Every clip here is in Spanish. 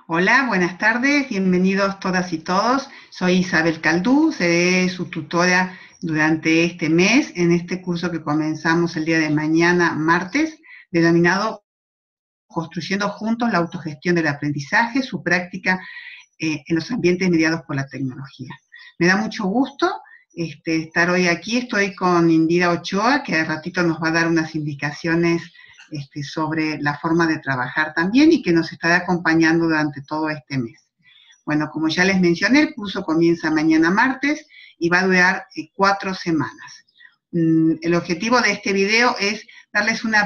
Hola, buenas tardes, bienvenidos todas y todos. Soy Isabel Caldú, seré su tutora durante este mes en este curso que comenzamos el día de mañana, martes, denominado Construyendo Juntos la Autogestión del Aprendizaje, su práctica en los ambientes mediados por la tecnología. Me da mucho gusto estar hoy aquí. Estoy con Indira Ochoa, que al ratito nos va a dar unas indicaciones sobre la forma de trabajar también y que nos estará acompañando durante todo este mes. Bueno, como ya les mencioné, el curso comienza mañana martes y va a durar 4 semanas. El objetivo de este video es darles un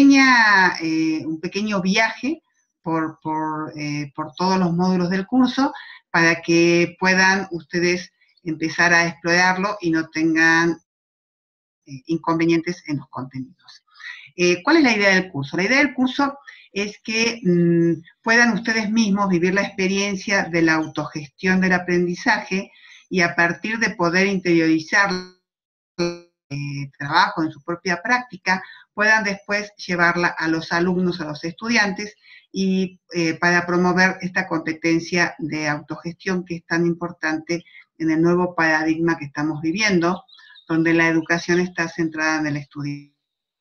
pequeño viaje por todos los módulos del curso para que puedan ustedes empezar a explorarlo y no tengan inconvenientes en los contenidos. ¿Cuál es la idea del curso? La idea del curso es que puedan ustedes mismos vivir la experiencia de la autogestión del aprendizaje y a partir de poder interiorizar trabajo en su propia práctica, puedan después llevarla a los alumnos, a los estudiantes, y para promover esta competencia de autogestión que es tan importante en el nuevo paradigma que estamos viviendo, donde la educación está centrada en el estudiante.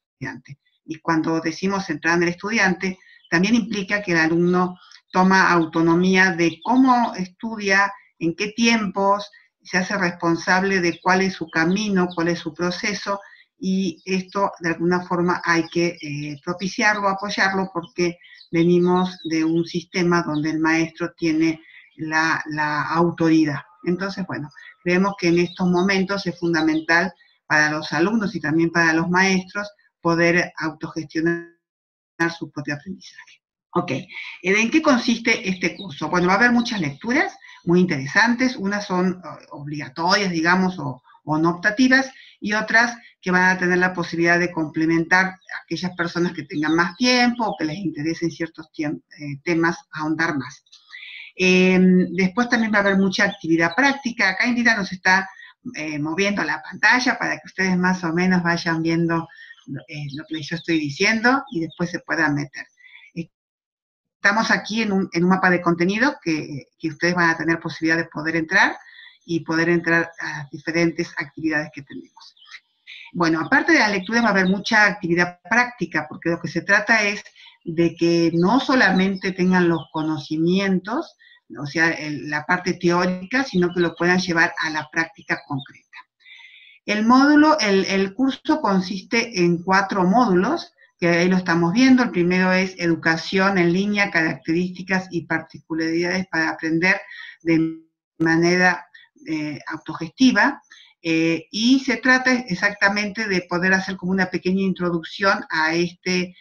Y cuando decimos centrada en el estudiante, también implica que el alumno toma autonomía de cómo estudia, en qué tiempos, se hace responsable de cuál es su camino, cuál es su proceso, y esto de alguna forma hay que propiciarlo, apoyarlo, porque venimos de un sistema donde el maestro tiene la autoridad. Entonces, bueno, creemos que en estos momentos es fundamental para los alumnos y también para los maestros poder autogestionar su propio aprendizaje. Ok, ¿en qué consiste este curso? Bueno, va a haber muchas lecturas muy interesantes, unas son obligatorias, digamos, o no optativas, y otras que van a tener la posibilidad de complementar a aquellas personas que tengan más tiempo o que les interesen ciertos temas, ahondar más. Después también va a haber mucha actividad práctica. Acá Indira nos está moviendo la pantalla para que ustedes más o menos vayan viendo lo que yo estoy diciendo y después se puedan meter. Estamos aquí en un mapa de contenido que ustedes van a tener posibilidad de poder entrar y poder entrar a diferentes actividades que tenemos. Bueno, aparte de la lectura va a haber mucha actividad práctica, porque lo que se trata es de que no solamente tengan los conocimientos, o sea, la parte teórica, sino que lo puedan llevar a la práctica concreta. El curso consiste en 4 módulos, que ahí lo estamos viendo. El primero es Educación en línea, características y particularidades para aprender de manera autogestiva. Y se trata exactamente de poder hacer como una pequeña introduccción a este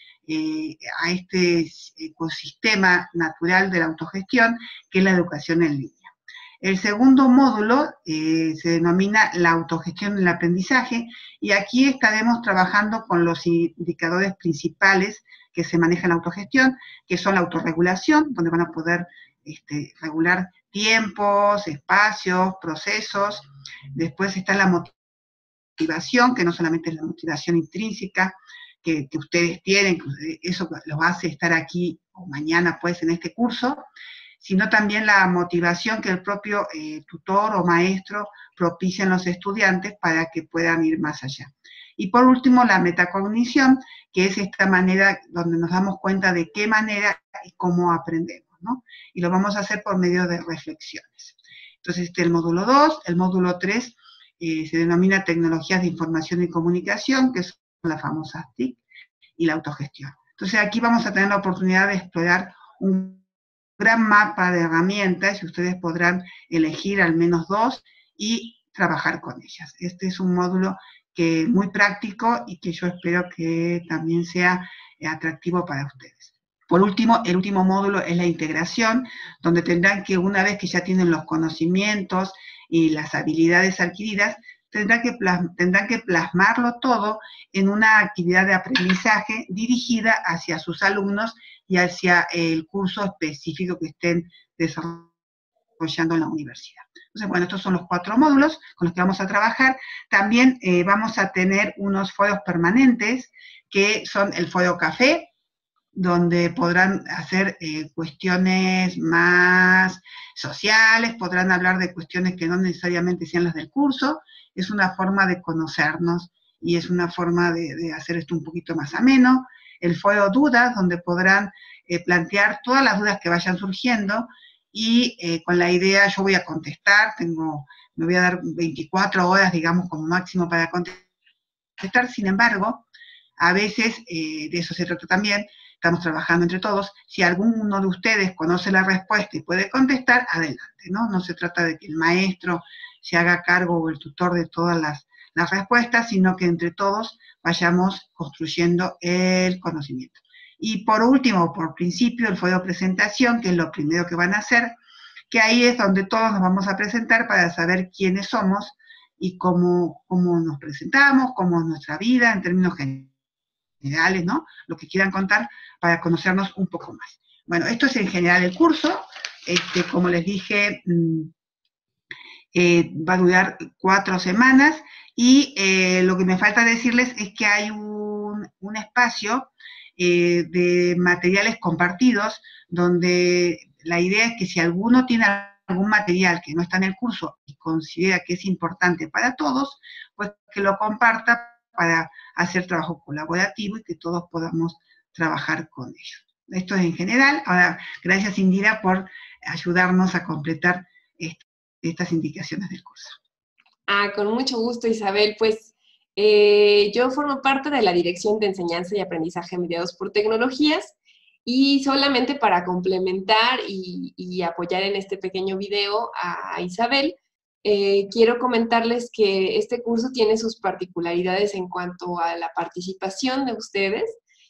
ecosistema natural de la autogestión, que es la educación en línea. El segundo módulo se denomina la autogestión del aprendizaje, y aquí estaremos trabajando con los indicadores principales que se manejan en la autogestión, que son la autorregulación, donde van a poder regular tiempos, espacios, procesos. Después está la motivación, que no solamente es la motivación intrínseca que ustedes tienen, eso los hace estar aquí o mañana pues en este curso, sino también la motivación que el propio tutor o maestro propicia en los estudiantes para que puedan ir más allá. Y por último, la metacognición, que es esta manera donde nos damos cuenta de qué manera y cómo aprendemos, ¿no? Y lo vamos a hacer por medio de reflexiones. Entonces, este es el módulo 2. El módulo 3 se denomina Tecnologías de Información y Comunicación, que son las famosas TIC, y la autogestión. Entonces, aquí vamos a tener la oportunidad de explorar un gran mapa de herramientas y ustedes podrán elegir al menos 2 y trabajar con ellas. Este es un módulo que es muy práctico y que yo espero que también sea atractivo para ustedes. Por último, el último módulo es la integración, donde tendrán que, una vez que ya tienen los conocimientos y las habilidades adquiridas, tendrán que plasmarlo todo en una actividad de aprendizaje dirigida hacia sus alumnos y hacia el curso específico que estén desarrollando en la universidad. Entonces, bueno, estos son los 4 módulos con los que vamos a trabajar. También vamos a tener unos foros permanentes, que son el foro café, donde podrán hacer cuestiones más sociales, podrán hablar de cuestiones que no necesariamente sean las del curso. Es una forma de conocernos y es una forma de hacer esto un poquito más ameno. El foro dudas, donde podrán plantear todas las dudas que vayan surgiendo y con la idea, yo voy a contestar, me voy a dar 24 horas, digamos, como máximo para contestar. Sin embargo, a veces, de eso se trata también, estamos trabajando entre todos. Si alguno de ustedes conoce la respuesta y puede contestar, adelante, ¿no? No se trata de que el maestro se haga cargo o el tutor de todas las respuestas, sino que entre todos vayamos construyendo el conocimiento. Y por último, por principio, el foro de presentación, que es lo primero que van a hacer, que ahí es donde todos nos vamos a presentar para saber quiénes somos y cómo nos presentamos, cómo es nuestra vida en términos generales, ¿no? Lo que quieran contar para conocernos un poco más. Bueno, esto es en general el curso. Como les dije, va a durar 4 semanas y lo que me falta decirles es que hay un espacio de materiales compartidos donde la idea es que si alguno tiene algún material que no está en el curso y considera que es importante para todos, pues que lo comparta para hacer trabajo colaborativo y que todos podamos trabajar con ellos. Esto es en general. Ahora, gracias Indira por ayudarnos a completar estas indicaciones del curso. Con mucho gusto, Isabel. Pues yo formo parte de la Dirección de Enseñanza y Aprendizaje Mediados por Tecnologías y solamente para complementar y apoyar en este pequeño video a Isabel, quiero comentarles que este curso tiene sus particularidades en cuanto a la participación de ustedes.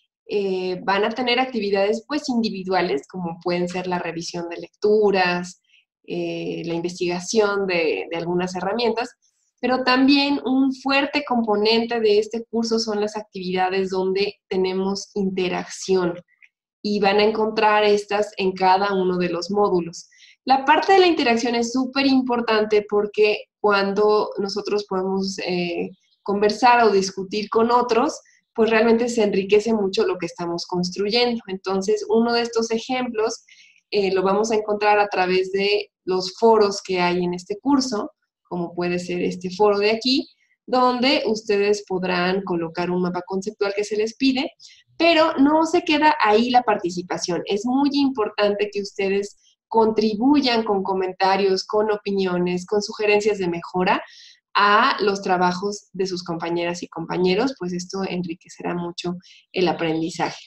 Van a tener actividades pues individuales, como pueden ser la revisión de lecturas, la investigación de algunas herramientas, pero también un fuerte componente de este curso son las actividades donde tenemos interacción y van a encontrar estas en cada uno de los módulos. La parte de la interacción es súper importante porque cuando nosotros podemos conversar o discutir con otros, pues realmente se enriquece mucho lo que estamos construyendo. Entonces, uno de estos ejemplos lo vamos a encontrar a través de los foros que hay en este curso, como puede ser este foro de aquí, donde ustedes podrán colocar un mapa conceptual que se les pide, pero no se queda ahí la participación. Es muy importante que ustedes contribuyan con comentarios, con opiniones, con sugerencias de mejora a los trabajos de sus compañeras y compañeros, pues esto enriquecerá mucho el aprendizaje.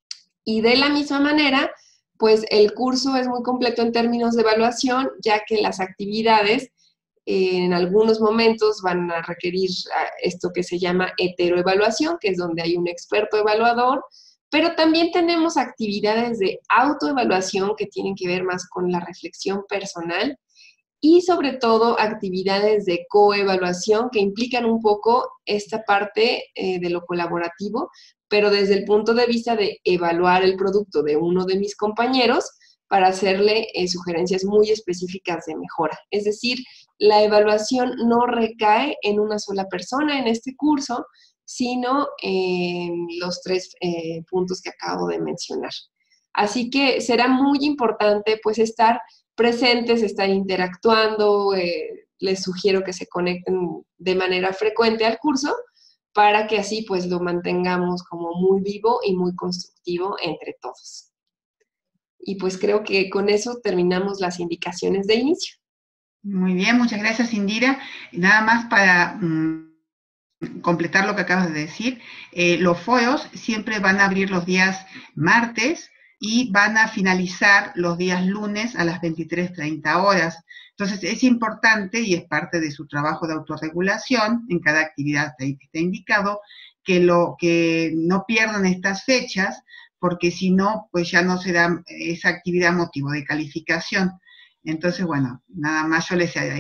Y de la misma manera, pues el curso es muy completo en términos de evaluación, ya que las actividades en algunos momentos van a requerir esto que se llama heteroevaluación, que es donde hay un experto evaluador, pero también tenemos actividades de autoevaluación que tienen que ver más con la reflexión personal y sobre todo actividades de coevaluación que implican un poco esta parte de lo colaborativo, pero desde el punto de vista de evaluar el producto de uno de mis compañeros para hacerle sugerencias muy específicas de mejora. Es decir, la evaluación no recae en una sola persona en este curso, sino en los 3 puntos que acabo de mencionar. Así que será muy importante pues estar presentes, estar interactuando, les sugiero que se conecten de manera frecuente al curso para que así pues lo mantengamos como muy vivo y muy constructivo entre todos. Y pues creo que con eso terminamos las indicaciones de inicio. Muy bien, muchas gracias Indira. Nada más para completar lo que acabas de decir, los foros siempre van a abrir los días martes y van a finalizar los días lunes a las 23:30 horas. Entonces es importante, y es parte de su trabajo de autorregulación, en cada actividad está indicado, que no pierdan estas fechas, porque si no, pues ya no será esa actividad motivo de calificación. Entonces, bueno, nada más yo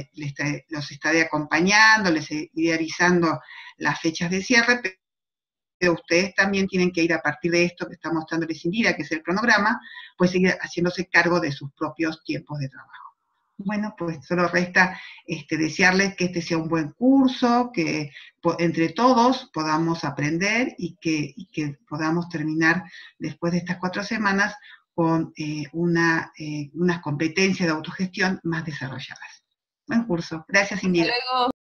los estaré acompañando, les iré avisando las fechas de cierre, pero ustedes también tienen que ir a partir de esto que está mostrándoles Indira, que es el cronograma, pues seguir haciéndose cargo de sus propios tiempos de trabajo. Bueno, pues solo resta desearles que este sea un buen curso, que entre todos podamos aprender y que podamos terminar después de estas 4 semanas con unas competencias de autogestión más desarrolladas. Buen curso. Gracias, Hasta Indira. luego.